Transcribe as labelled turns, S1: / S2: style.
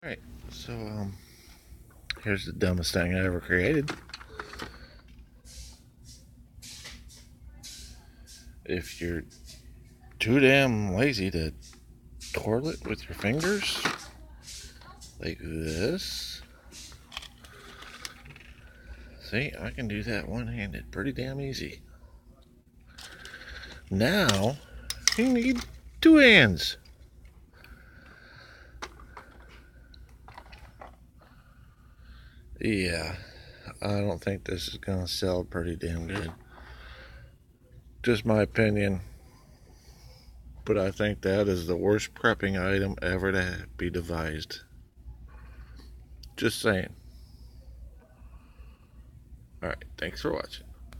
S1: Alright, so here's the dumbest thing I ever created. If you're too damn lazy to twirl it with your fingers, like this. See, I can do that one-handed pretty damn easy. Now, you need two hands. Yeah, I don't think this is gonna sell pretty damn good. Just my opinion. But I think that is the worst prepping item ever to be devised. Just saying. Alright, thanks for watching.